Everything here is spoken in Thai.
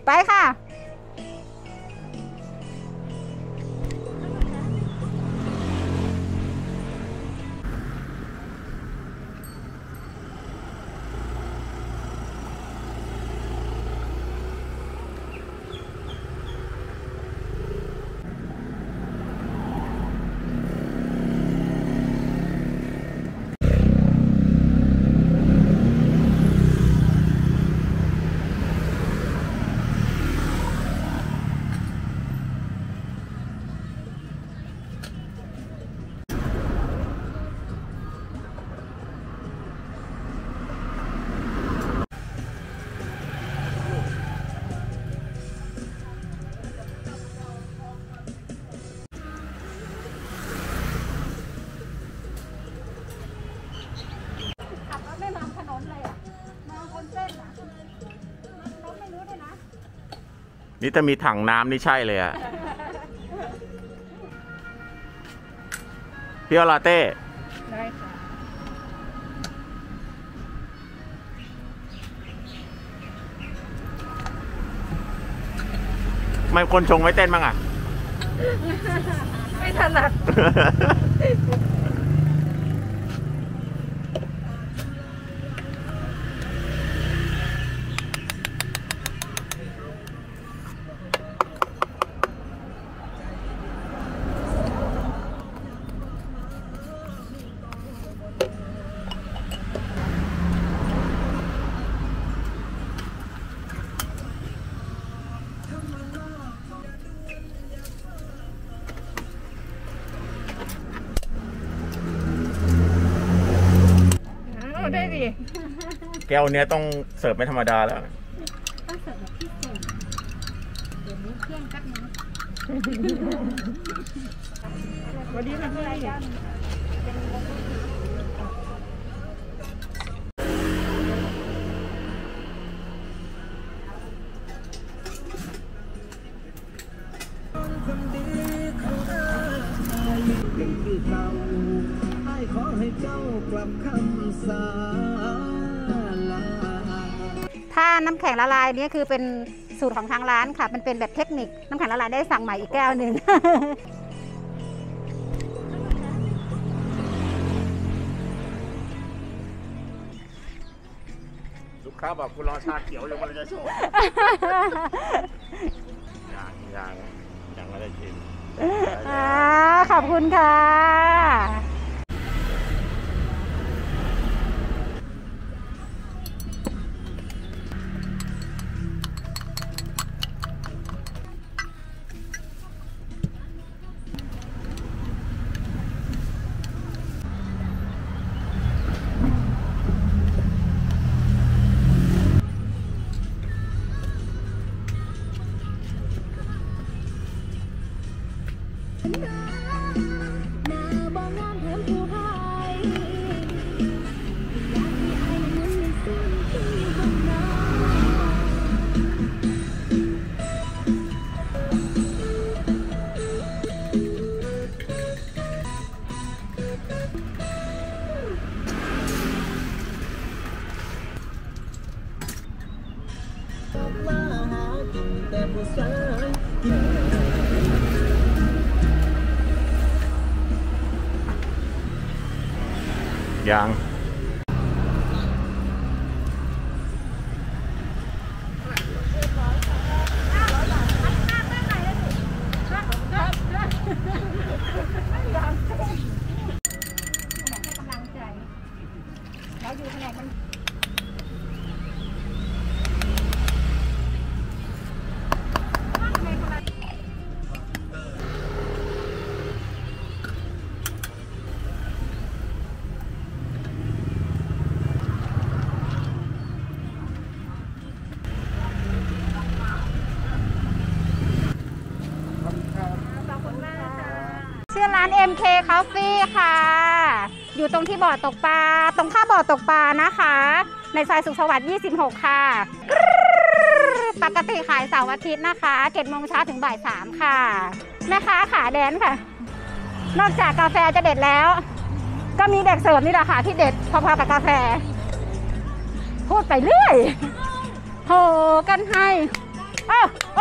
ไปค่ะนี่ถ้ามีถังน้ำนี่ใช่เลยอะพี่เอาลาเต้ได้ค่ะไม่คนชงไม่เต้นบ้างอะไม่ถนัดได้ดิแก้วเนี้ยต้องเสิร์ฟไม่ธรรมดาแล้วต้องเสิร์ฟแบบพิเศษเดี๋ยวนี้เที่ยงแป๊บนึงวันนี้มันอะไรกันถ้าน้ำแข็งละลายนี่คือเป็นสูตรของทางร้านค่ะมันเป็นแบบเทคนิคน้ำแข็งละลายได้สั่งใหม่อีกแก้วหนึ่งลูกค้าบอกคุณรอชาเขียวอยู่มันจะโชว์ยังไม่ได้กินขอบคุณค่ะยังชื่อร้าน MK Coffee ค่ะอยู่ตรงที่บ่อตกปลาตรงข้ามบ่อตกปลานะคะในซอยสุขสวัสดิ์26ค่ะปกติขายเสาร์อาทิตย์นะคะ7 โมงเช้าถึงบ่าย 3ค่ะแม่ค้าขาแดนค่ะนอกจากกาแฟจะเด็ดแล้วก็มีเด็กเสิร์ฟนี่แหละค่ะที่เด็ดพอๆกับกาแฟพูดไปเรื่อยโหกันให้โอ้